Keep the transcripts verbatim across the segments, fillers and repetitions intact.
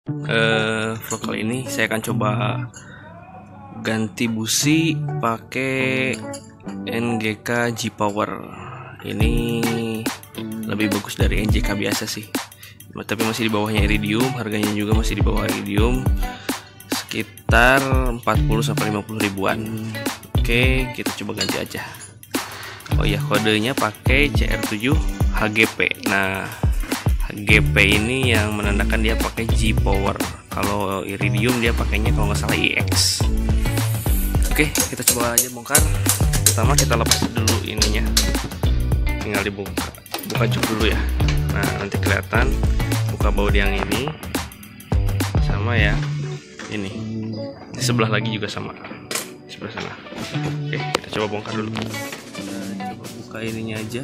Uh, vlog kali ini saya akan coba ganti busi pakai N G K G-Power. Ini lebih bagus dari N J K biasa sih, tapi masih di bawahnya Iridium. Harganya juga masih di bawah Iridium, sekitar empat puluh sampai lima puluh ribuan. Oke, kita coba ganti aja. Oh ya, kodenya pakai C R tujuh H G P. Nah, H G P ini yang menandakan dia pakai G-Power. Kalau Iridium dia pakainya kalau nggak salah I X. Oke, kita coba aja bongkar. Pertama kita lepas dulu ininya, tinggal dibuka, buka jok dulu ya. Nah, nanti kelihatan buka baut yang ini sama ya, ini di sebelah lagi juga sama, di sebelah sana. Oke, kita coba bongkar dulu. Kita coba buka ininya aja.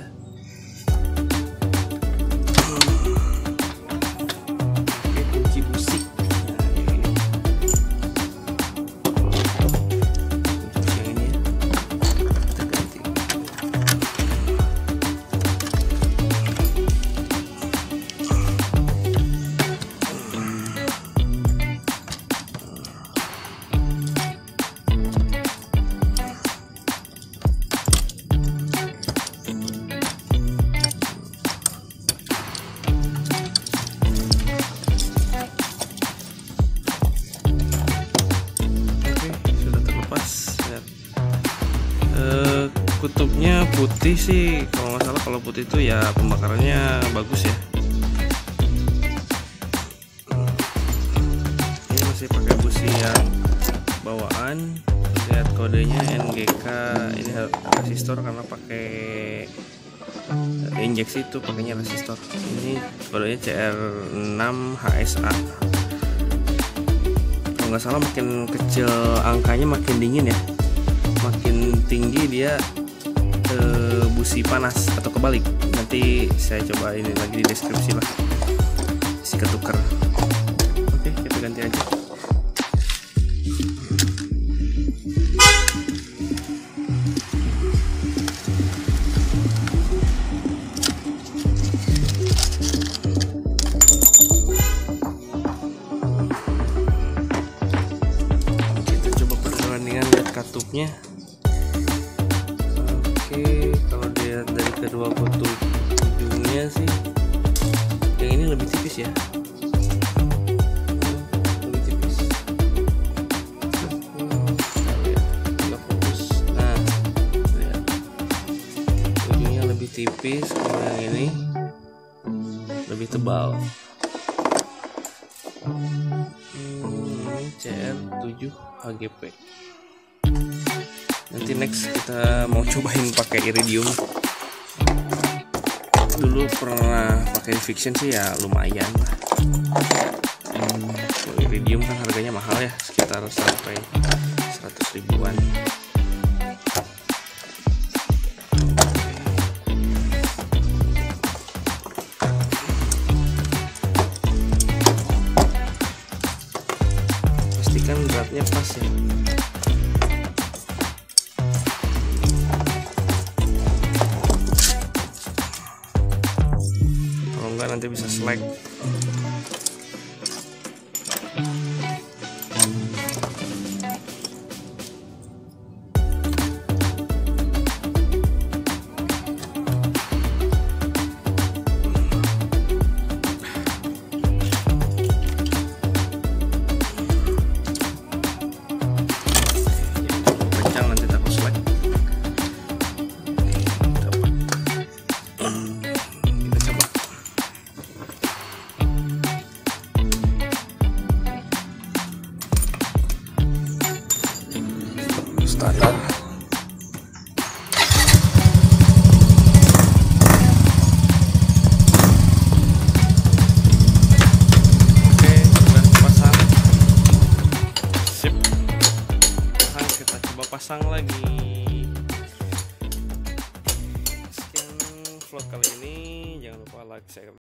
Kutubnya putih sih kalau nggak salah. Kalau putih itu ya pembakarannya bagus ya. Ini masih pakai busi yang bawaan. Lihat kodenya N G K. Ini resistor karena pakai injeksi itu pakainya resistor. Ini kodenya C R enam H S A. Kalau nggak salah makin kecil angkanya makin dingin ya. Makin tinggi dia ke busi panas atau kebalik. Nanti saya coba ini lagi di deskripsi lah, si ketuker. Oke, kita ganti aja. Kita coba perbandingan lihat katupnya. Oke, kalau dilihat dari kedua kutub ujungnya sih yang ini lebih tipis ya, lebih tipis. Nggak fokus. Nah, lihat ujungnya lebih tipis, kalau yang ini lebih tebal. Hmm, C R tujuh H G P. Nanti next kita mau cobain pakai Iridium. Dulu pernah pakai Viction sih ya, lumayan lah. Hmm, Iridium kan harganya mahal ya, sekitar sampai seratus ribuan. Pastikan beratnya pas ya. Enggak, nanti bisa slack. Kencang nanti takut slack. Standar. Oke, sudah pasang. Sip. Sekarang kita coba pasang lagi. Sekian vlog kali ini. Jangan lupa like, share.